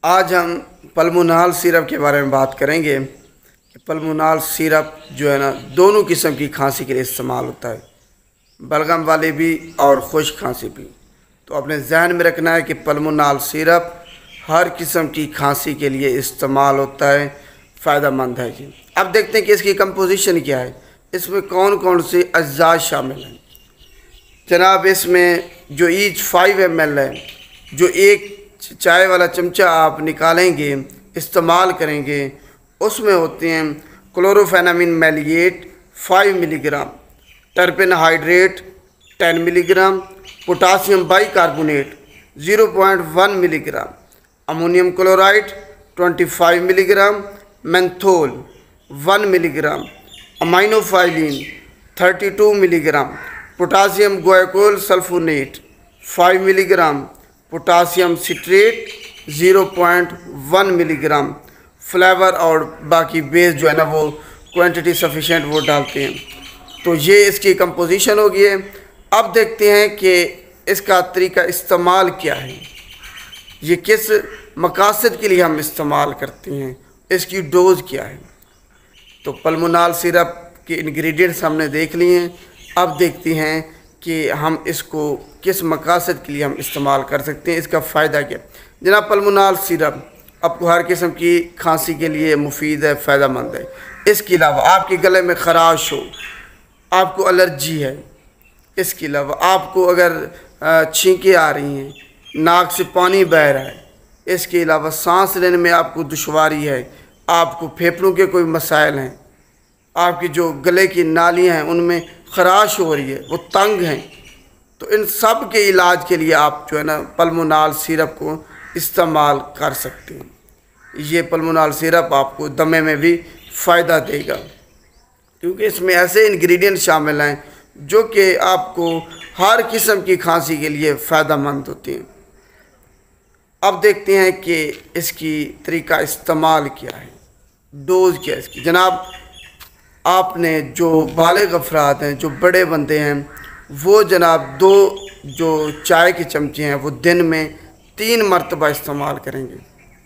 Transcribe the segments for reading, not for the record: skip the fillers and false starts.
आज हम पल्मोनाल सिरप के बारे में बात करेंगे कि पल्मोनाल सिरप जो है ना दोनों किस्म की खांसी के लिए इस्तेमाल होता है, बलगम वाली भी और खुश्क खांसी भी। तो अपने जहन में रखना है कि पल्मोनाल सिरप हर किस्म की खांसी के लिए इस्तेमाल होता है, फ़ायदेमंद है जी। अब देखते हैं कि इसकी कंपोजिशन क्या है, इसमें कौन कौन से अज्जा शामिल हैं। जनाब इसमें जो ईच 5 ml है, जो एक चाय वाला चमचा आप निकालेंगे इस्तेमाल करेंगे, उसमें होते हैं chlorpheniramine maleate 5 milligram, terpin hydrate 10 milligram, potassium bicarbonate 0.1 milligram, ammonium chloride 25 milligram, menthol 1 milligram, aminophylline 32 milligram, potassium guaiacol sulphonate 5 milligram, potassium citrate 0.1 milligram, flavour और बाकी बेस जो है ना वो क्वांटिटी सफिशेंट वो डालते हैं। तो ये इसकी कंपोजिशन हो गई है। अब देखते हैं कि इसका तरीका इस्तेमाल क्या है, ये किस मकासद के लिए हम इस्तेमाल करते हैं, इसकी डोज़ क्या है। तो पल्मोनाल सिरप के इंग्रेडिएंट्स हमने देख लिए हैं। अब देखते हैं कि हम इसको किस मकासद के लिए हम इस्तेमाल कर सकते हैं, इसका फ़ायदा क्या। जनाब पल्मोनाल सिरप आपको हर किस्म की खांसी के लिए मुफीद है, फ़ायदेमंद है। इसके अलावा आपके गले में ख़राश हो, आपको एलर्जी है, इसके अलावा आपको अगर छींकें आ रही हैं, नाक से पानी बह रहा है, इसके अलावा सांस लेने में आपको दुश्वारी है, आपको फेफड़ों के कोई मसाइल हैं, आपकी जो गले की नालियाँ हैं उनमें ख़राश हो रही है, वो तंग हैं, तो इन सब के इलाज के लिए आप जो है ना पल्मोनाल सिरप को इस्तेमाल कर सकते हैं। ये पल्मोनाल सिरप आपको दमे में भी फ़ायदा देगा, क्योंकि इसमें ऐसे इंग्रेडिएंट शामिल हैं जो कि आपको हर किस्म की खांसी के लिए फ़ायदेमंद होती हैं। अब देखते हैं कि इसकी तरीका इस्तेमाल क्या है, डोज़ क्या है इसकी। जनाब आपने जो बालिग अफराद हैं, जो बड़े बंदे हैं, वो जनाब 2 जो चाय के चमचे हैं वो दिन में 3 मरतबा इस्तेमाल करेंगे।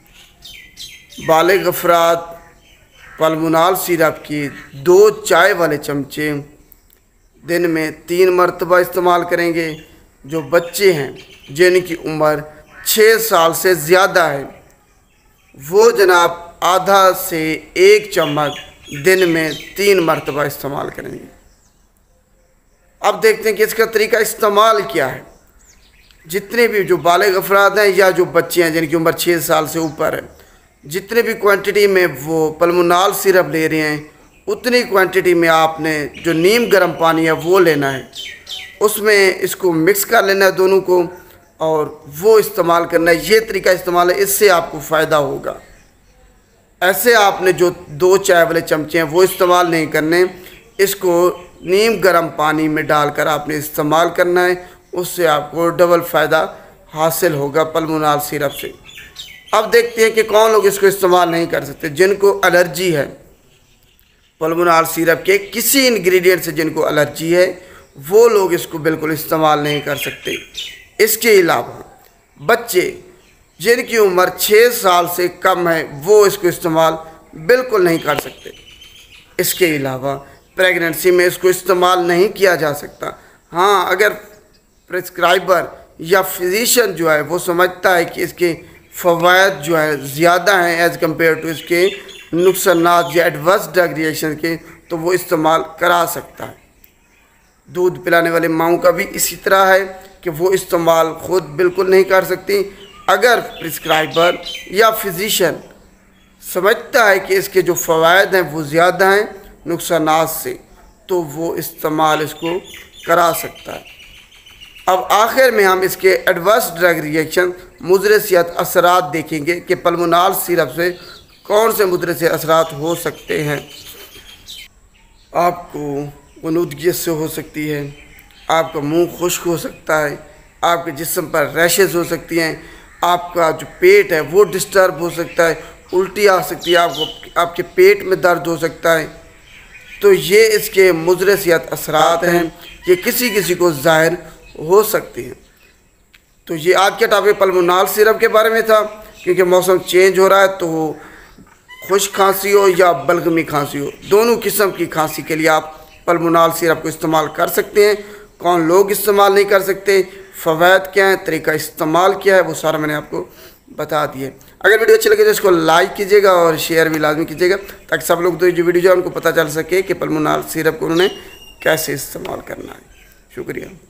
बालिग अफराद पल्मोनाल सिरप की 2 चाय वाले चमचे दिन में 3 मरतबा इस्तेमाल करेंगे। जो बच्चे हैं जिनकी उम्र 6 साल से ज़्यादा है, वो जनाब आधा से 1 चम्मच दिन में 3 मरतबा इस्तेमाल करेंगे। अब देखते हैं कि इसका तरीका इस्तेमाल क्या है। जितने भी जो बालिग अफराद हैं या जो बच्चे हैं जिनकी उम्र 6 साल से ऊपर है, जितने भी क्वांटिटी में वो पल्मोनाल सिरप ले रहे हैं, उतनी क्वांटिटी में आपने जो नीम गर्म पानी है वो लेना है, उसमें इसको मिक्स कर लेना है दोनों को और वो इस्तेमाल करना है। ये तरीका इस्तेमाल है, इससे आपको फ़ायदा होगा। ऐसे आपने जो 2 चाय वाले चमचे हैं वो इस्तेमाल नहीं करने, इसको नीम गर्म पानी में डालकर आपने इस्तेमाल करना है, उससे आपको डबल फ़ायदा हासिल होगा पल्मोनाल सिरप से। अब देखते हैं कि कौन लोग इसको इस्तेमाल नहीं कर सकते। जिनको एलर्जी है पल्मोनाल सिरप के किसी इंग्रेडिएंट से, जिनको एलर्जी है वो लोग इसको बिल्कुल इस्तेमाल नहीं कर सकते। इसके अलावा बच्चे जिनकी उम्र 6 साल से कम है वो इसको इस्तेमाल बिल्कुल नहीं कर सकते। इसके अलावा प्रेगनेंसी में इसको इस्तेमाल नहीं किया जा सकता। हाँ, अगर प्रिस्क्राइबर या फिजिशियन जो है वो समझता है कि इसके फ़वायद जो है ज़्यादा हैं एज़ कम्पेयर टू इसके नुकसानात या एडवर्स ड्रग रिएक्शन के, तो वो इस्तेमाल करा सकता है। दूध पिलाने वाले माओं का भी इसी तरह है कि वो इस्तेमाल ख़ुद बिल्कुल नहीं कर सकती। अगर प्रिस्क्राइबर या फिजिशियन समझता है कि इसके जो फ़वायद हैं वो ज़्यादा हैं नुकसानात से, तो वो इस्तेमाल इसको करा सकता है। अब आखिर में हम इसके एडवर्स ड्रग रिएक्शन, मुज़र सेहत असरात देखेंगे कि पल्मोनाल सिरप से कौन से मुज़र सेहत असरात हो सकते हैं। आपको गनुदगी से हो सकती है, आपका मुंह खुश्क हो सकता है, आपके जिस्म पर रैशेज़ हो सकती हैं, आपका जो पेट है वो डिस्टर्ब हो सकता है, उल्टी आ सकती है, आपको आपके पेट में दर्द हो सकता है। तो ये इसके मुज़र सेहत असरात हैं, ये किसी किसी को ज़ाहिर हो सकती हैं। तो ये आज के टॉपिक पल्मोनाल सिरप के बारे में था। क्योंकि मौसम चेंज हो रहा है, तो खुश्क खांसी हो या बलगमी खांसी हो, दोनों किस्म की खांसी के लिए आप पल्मोनाल सिरप को इस्तेमाल कर सकते हैं। कौन लोग इस्तेमाल नहीं कर सकते, फ़वाइद क्या है, तरीका इस्तेमाल क्या है, वो सारा मैंने आपको बता दिए। अगर वीडियो अच्छी लगे तो इसको लाइक कीजिएगा और शेयर भी लाजमी कीजिएगा, ताकि सब लोग जो वीडियो जो है उनको पता चल सके कि पल्मोनाल सिरप को उन्होंने कैसे इस्तेमाल करना है। शुक्रिया।